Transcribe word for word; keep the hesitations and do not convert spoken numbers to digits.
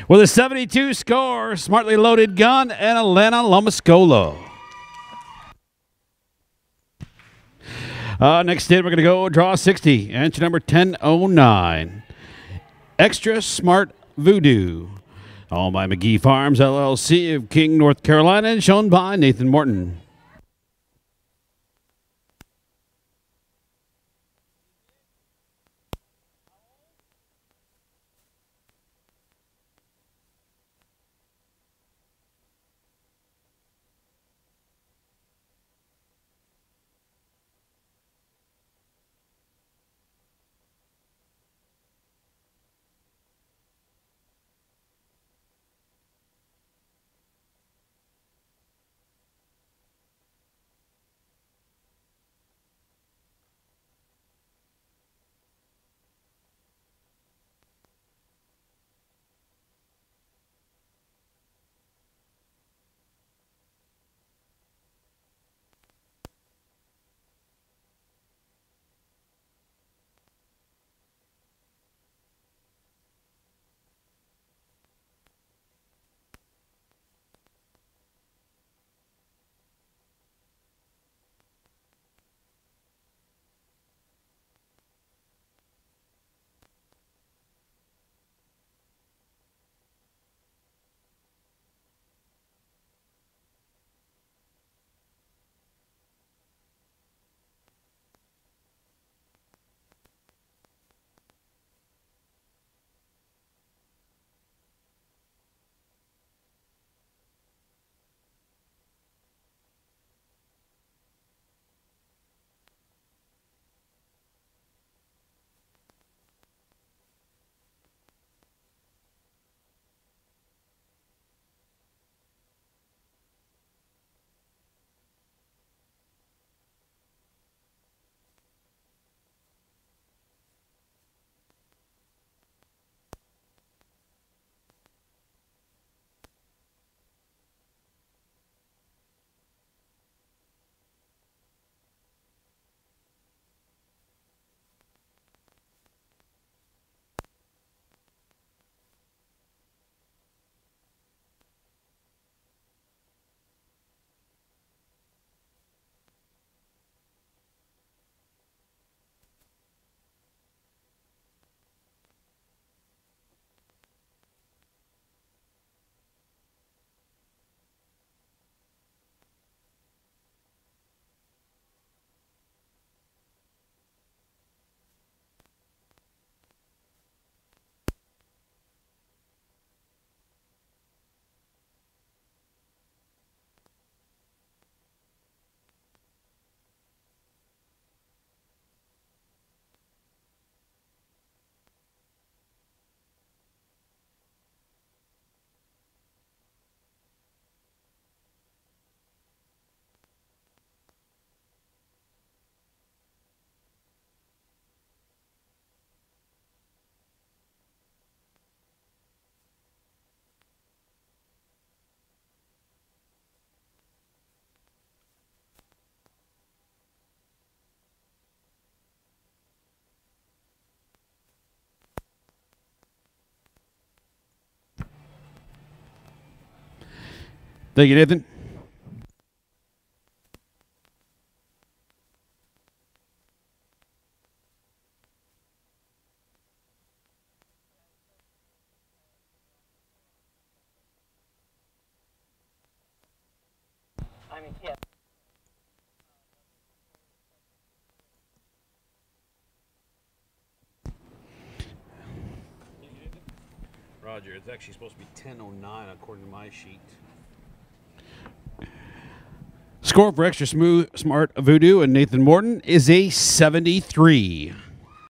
With a seventy-two score, Smartly Loaded Gun and Alana Lomascolo. Uh, next in, we're going to go draw sixty. Entry number ten oh nine. Extra Smart Voodoo. Owned by McGee Farms, L L C of King, North Carolina, and shown by Nathan Morton. Thank you, Nathan. I mean, yeah. Roger, it's actually supposed to be ten oh nine according to my sheet. Score for Extra Smooth Smart Voodoo and Nathan Morton is a seventy-three.